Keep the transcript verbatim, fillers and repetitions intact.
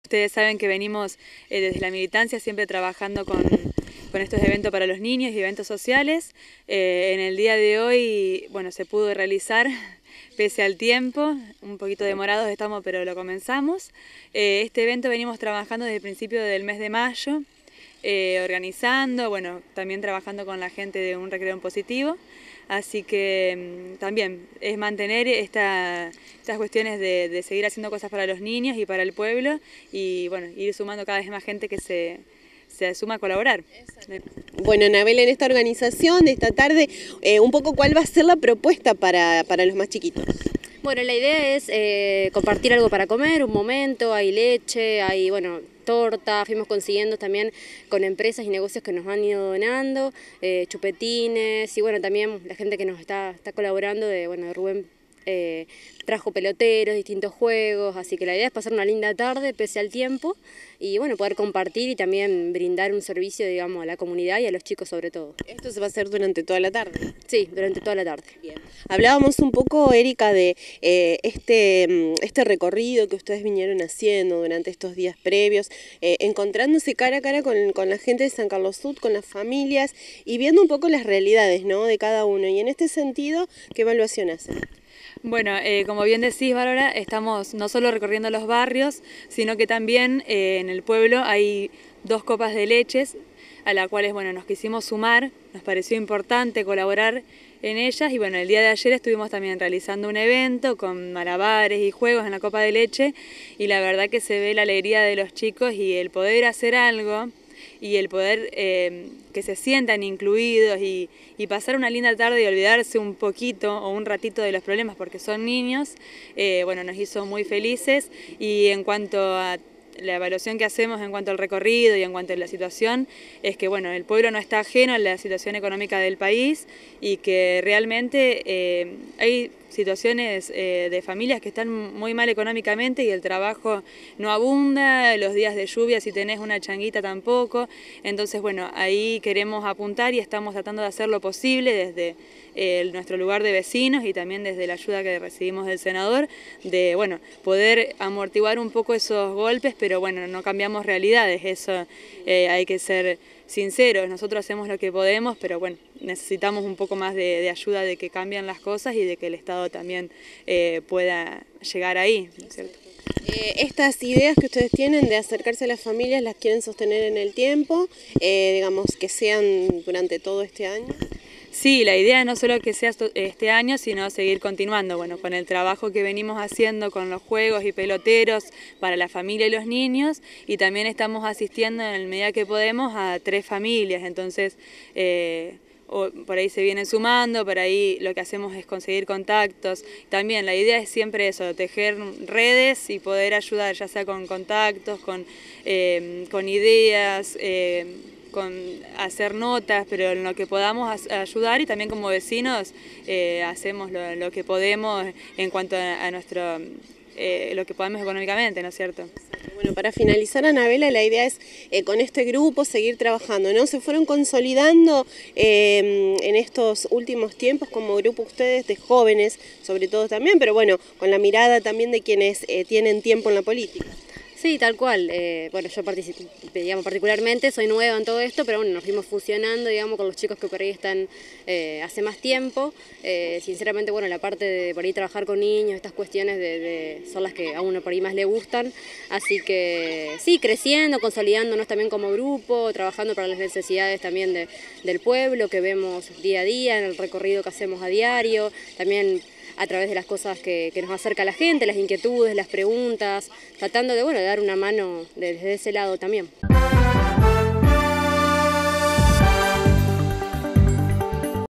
Ustedes saben que venimos eh, desde la militancia siempre trabajando con, con estos eventos para los niños y eventos sociales. Eh, en el día de hoy, bueno, se pudo realizar pese al tiempo, un poquito demorados estamos, pero lo comenzamos. Eh, este evento venimos trabajando desde el principio del mes de mayo, eh, organizando, bueno, también trabajando con la gente de Un Recreo en Positivo. Así que mmm, también es mantener esta, estas cuestiones de, de seguir haciendo cosas para los niños y para el pueblo y bueno, ir sumando cada vez más gente que se, se suma a colaborar. Bueno, Anabela, en esta organización de esta tarde, eh, un poco cuál va a ser la propuesta para, para los más chiquitos. Bueno, la idea es eh, compartir algo para comer, un momento, hay leche, hay, bueno, torta, fuimos consiguiendo también con empresas y negocios que nos han ido donando, eh, chupetines y bueno, también la gente que nos está, está colaborando, de, bueno, de Rubén eh, trajo peloteros, distintos juegos, así que la idea es pasar una linda tarde pese al tiempo y bueno, poder compartir y también brindar un servicio, digamos, a la comunidad y a los chicos sobre todo. ¿Esto se va a hacer durante toda la tarde? Sí, durante toda la tarde. Bien. Hablábamos un poco, Erika, de eh, este, este recorrido que ustedes vinieron haciendo durante estos días previos, eh, encontrándose cara a cara con, con la gente de San Carlos Sud, con las familias y viendo un poco las realidades, ¿no?, de cada uno. Y en este sentido, ¿qué evaluación hacen? Bueno, eh, como bien decís, Bárbara, estamos no solo recorriendo los barrios, sino que también eh, en el pueblo hay dos copas de leches a las cuales bueno, nos quisimos sumar, nos pareció importante colaborar en ellas y bueno, el día de ayer estuvimos también realizando un evento con malabares y juegos en la copa de leche y la verdad que se ve la alegría de los chicos y el poder hacer algo y el poder eh, que se sientan incluidos y, y pasar una linda tarde y olvidarse un poquito o un ratito de los problemas porque son niños, eh, bueno, nos hizo muy felices y en cuanto a la evaluación que hacemos en cuanto al recorrido y en cuanto a la situación es que bueno, el pueblo no está ajeno a la situación económica del país y que realmente eh, hay situaciones eh, de familias que están muy mal económicamente y el trabajo no abunda, los días de lluvia si tenés una changuita tampoco, entonces bueno, ahí queremos apuntar y estamos tratando de hacer lo posible desde eh, nuestro lugar de vecinos y también desde la ayuda que recibimos del senador, de bueno, poder amortiguar un poco esos golpes, pero bueno, no cambiamos realidades, eso eh, hay que ser sinceros, nosotros hacemos lo que podemos, pero bueno, necesitamos un poco más de, de ayuda de que cambien las cosas y de que el Estado también eh, pueda llegar ahí, ¿no es cierto? Eh, estas ideas que ustedes tienen de acercarse a las familias, ¿las quieren sostener en el tiempo? Eh, digamos, que sean durante todo este año. Sí, la idea no solo que sea este año, sino seguir continuando, bueno, con el trabajo que venimos haciendo con los juegos y peloteros para la familia y los niños, y también estamos asistiendo en la medida que podemos a tres familias, entonces eh, o por ahí se vienen sumando, por ahí lo que hacemos es conseguir contactos. También la idea es siempre eso, tejer redes y poder ayudar, ya sea con contactos, con, eh, con ideas, eh, con hacer notas, pero en lo que podamos ayudar y también como vecinos eh, hacemos lo, lo que podemos en cuanto a, a nuestro, eh, lo que podamos económicamente, ¿no es cierto? Bueno, para finalizar, Anabela, la idea es eh, con este grupo seguir trabajando, ¿no? Se fueron consolidando eh, en estos últimos tiempos como grupo ustedes de jóvenes, sobre todo también, pero bueno, con la mirada también de quienes eh, tienen tiempo en la política. Sí, tal cual. Eh, bueno, yo participé, digamos, particularmente soy nueva en todo esto, pero bueno, nos fuimos fusionando, digamos, con los chicos que por ahí están eh, hace más tiempo. Eh, sinceramente, bueno, la parte de por ahí trabajar con niños, estas cuestiones de, de, son las que a uno por ahí más le gustan. Así que sí, creciendo, consolidándonos también como grupo, trabajando para las necesidades también de, del pueblo que vemos día a día, en el recorrido que hacemos a diario, también a través de las cosas que, que nos acerca la gente, las inquietudes, las preguntas, tratando de, bueno, de dar una mano desde ese lado también.